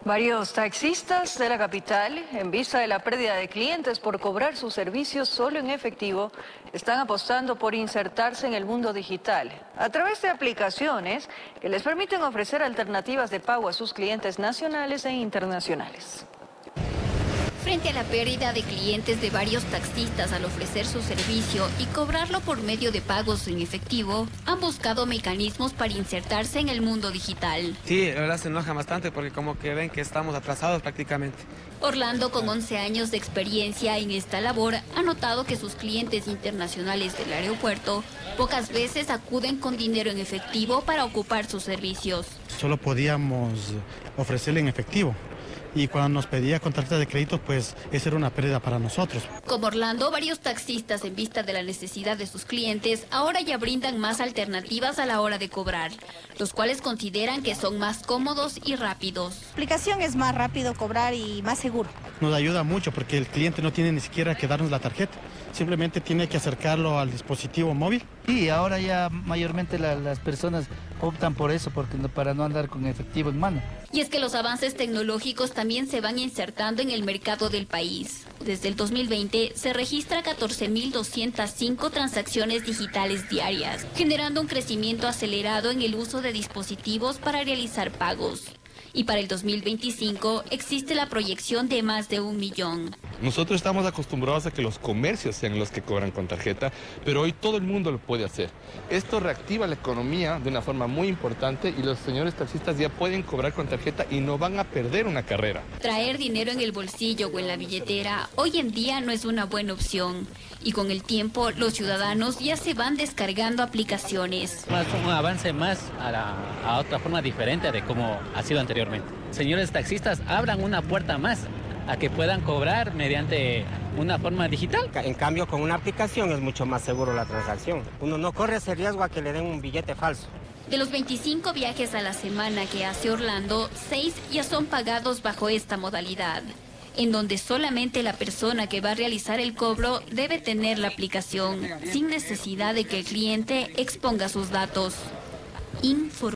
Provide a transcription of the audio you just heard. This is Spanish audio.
Varios taxistas de la capital, en vista de la pérdida de clientes por cobrar sus servicios solo en efectivo, están apostando por insertarse en el mundo digital a través de aplicaciones que les permiten ofrecer alternativas de pago a sus clientes nacionales e internacionales. Frente a la pérdida de clientes de varios taxistas al ofrecer su servicio y cobrarlo por medio de pagos en efectivo, han buscado mecanismos para insertarse en el mundo digital. Sí, la verdad se enoja bastante porque como que ven que estamos atrasados prácticamente. Orlando, con 11 años de experiencia en esta labor, ha notado que sus clientes internacionales del aeropuerto pocas veces acuden con dinero en efectivo para ocupar sus servicios. Solo podíamos ofrecerle en efectivo. Y cuando nos pedía con tarjeta de crédito, pues esa era una pérdida para nosotros. Como Orlando, varios taxistas, en vista de la necesidad de sus clientes, ahora ya brindan más alternativas a la hora de cobrar, los cuales consideran que son más cómodos y rápidos. La aplicación es más rápido cobrar y más seguro. Nos ayuda mucho porque el cliente no tiene ni siquiera que darnos la tarjeta, simplemente tiene que acercarlo al dispositivo móvil. Y ahora ya mayormente las personas optan por eso, para no andar con efectivo en mano. Y es que los avances tecnológicos también se van insertando en el mercado del país. Desde el 2020 se registra 14.205 transacciones digitales diarias, generando un crecimiento acelerado en el uso de dispositivos para realizar pagos. Y para el 2025 existe la proyección de más de 1 millón. Nosotros estamos acostumbrados a que los comercios sean los que cobran con tarjeta, pero hoy todo el mundo lo puede hacer. Esto reactiva la economía de una forma muy importante y los señores taxistas ya pueden cobrar con tarjeta y no van a perder una carrera. Traer dinero en el bolsillo o en la billetera hoy en día no es una buena opción. Y con el tiempo los ciudadanos ya se van descargando aplicaciones. Un avance más a otra forma diferente de como ha sido anteriormente. Señores taxistas, abran una puerta más a que puedan cobrar mediante una forma digital. En cambio, con una aplicación es mucho más seguro la transacción. Uno no corre ese riesgo a que le den un billete falso. De los 25 viajes a la semana que hace Orlando, 6 ya son pagados bajo esta modalidad, en donde solamente la persona que va a realizar el cobro debe tener la aplicación, sin necesidad de que el cliente exponga sus datos.